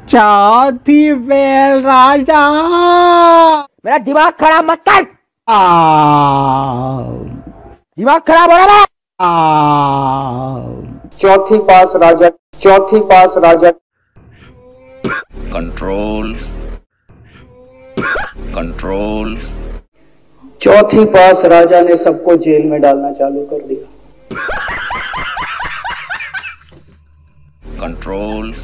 चौथी फेल राजा। मेरा दिमाग खराब मत कर। आ, दिमाग खराब हो रहा है। चौथी पास राजा, चौथी पास राजा। Control control. चौथी पास राजा ने सबको जेल में डालना चालू कर दिया। कंट्रोल।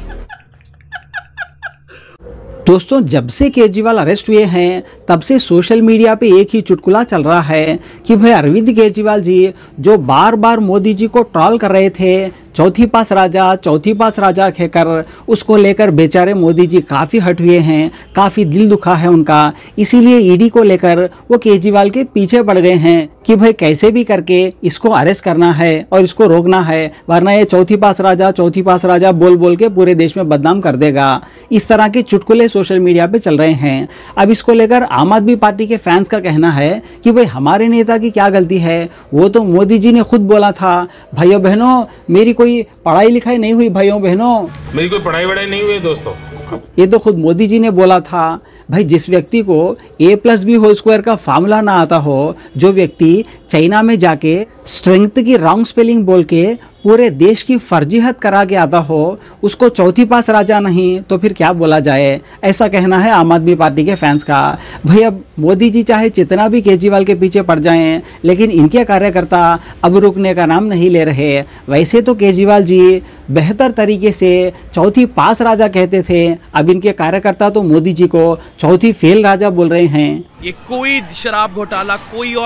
दोस्तों, जब से केजरीवाल अरेस्ट हुए हैं तब से सोशल मीडिया पे एक ही चुटकुला चल रहा है कि भाई अरविंद केजरीवाल जी जो बार बार मोदी जी को ट्रोल कर रहे थे, चौथी पास राजा कहकर, उसको लेकर बेचारे मोदी जी काफ़ी हट हुए हैं, काफ़ी दिल दुखा है उनका। इसीलिए ईडी को लेकर वो केजरीवाल के पीछे पड़ गए हैं कि भाई कैसे भी करके इसको अरेस्ट करना है और इसको रोकना है, वरना ये चौथी पास राजा बोल बोल के पूरे देश में बदनाम कर देगा। इस तरह के चुटकुले सोशल मीडिया पे चल रहे हैं। अब इसको लेकर आम आदमी पार्टी के फैंस का कहना है कि भाई हमारे नेता की क्या गलती है, वो तो मोदी जी ने खुद बोला था। भाइयों बहनों, मेरी कोई पढ़ाई लिखाई नहीं हुई, भाइयों बहनों मेरी कोई पढ़ाई वढ़ाई नहीं हुई दोस्तों, ये तो खुद मोदी जी ने बोला था। भाई जिस व्यक्ति को a+b² का फार्मूला ना आता हो, जो व्यक्ति चाइना में जाके स्ट्रेंथ की रॉन्ग स्पेलिंग बोल के पूरे देश की फर्जीहत करा के आता हो, उसको चौथी पास राजा नहीं तो फिर क्या बोला जाए, ऐसा कहना है आम आदमी पार्टी के फैंस का। भाई अब मोदी जी चाहे जितना भी केजरीवाल के पीछे पड़ जाएं, लेकिन इनके कार्यकर्ता अब रुकने का नाम नहीं ले रहे। वैसे तो केजरीवाल जी बेहतर तरीके से चौथी पास राजा कहते थे, अब इनके कार्यकर्ता तो मोदी जी को चौथी फेल राजा बोल रहे हैं। ये कोई शराब घोटाला,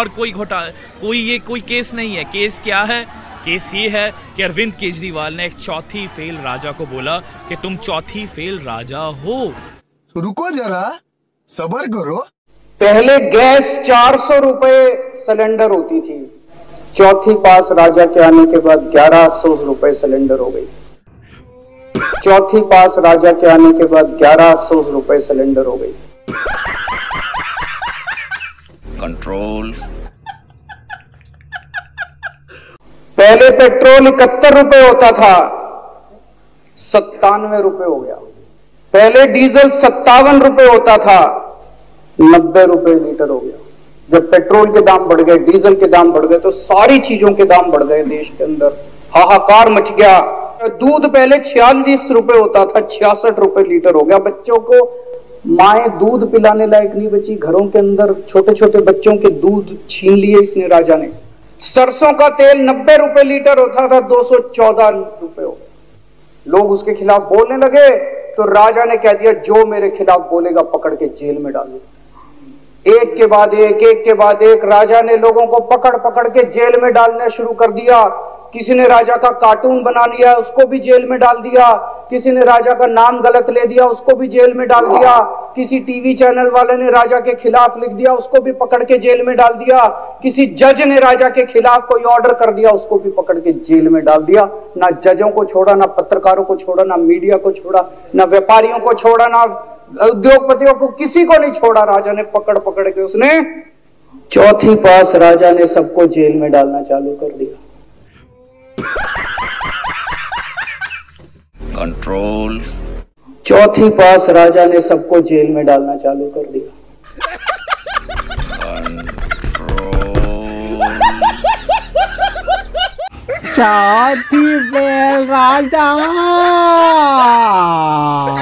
कोई केस नहीं है। केस क्या है? केस ये है कि अरविंद केजरीवाल ने एक चौथी फेल राजा को बोला कि तुम चौथी फेल राजा हो। रुको जरा, सब्र करो। पहले गैस 400 रुपए सिलेंडर होती थी, चौथी पास राजा के आने के बाद 1100 रुपए सिलेंडर हो गई। चौथी पास राजा के आने के बाद 1100 रुपए सिलेंडर हो गई। कंट्रोल। पहले पेट्रोल 71 रुपए होता था, 97 रुपए हो गया। पहले डीजल 57 रुपए होता था, 90 रुपए लीटर हो गया। जब पेट्रोल के दाम बढ़ गए, डीजल के दाम बढ़ गए, तो सारी चीजों के दाम बढ़ गए। देश के अंदर हाहाकार मच गया। दूध पहले 46 रुपए होता था, 66 रुपए लीटर हो गया। बच्चों को माएं दूध पिलाने लायक नहीं बची। घरों के अंदर छोटे छोटे बच्चों के दूध छीन लिए इसने राजा ने। सरसों का तेल 90 रुपए लीटर होता था, 214 रुपए हो गया। लोग उसके खिलाफ बोलने लगे तो राजा ने कह दिया जो मेरे खिलाफ बोलेगा पकड़ के जेल में डाल दो। एक के बाद एक राजा ने लोगों को पकड़ पकड़ के जेल में डालना शुरू कर दिया। किसी ने राजा का कार्टून बना लिया, उसको भी जेल में डाल दिया। किसी ने राजा का नाम गलत ले दिया, उसको भी जेल में डाल दिया। किसी टीवी चैनल वाले ने राजा के खिलाफ लिख दिया, उसको भी पकड़ के जेल में डाल दिया। किसी जज ने राजा के खिलाफ कोई ऑर्डर कर दिया, उसको भी पकड़ के जेल में डाल दिया। ना जजों को छोड़ा, ना पत्रकारों को छोड़ा, ना मीडिया को छोड़ा, ना व्यापारियों को छोड़ा, ना उद्योगपतियों को, किसी को नहीं छोड़ा। राजा ने पकड़ पकड़ के उसने चौथी पास राजा ने सबको जेल में डालना चालू कर दिया। कंट्रोल। चौथी पास राजा ने सबको जेल में डालना चालू कर दिया। चौथी फेल राजा।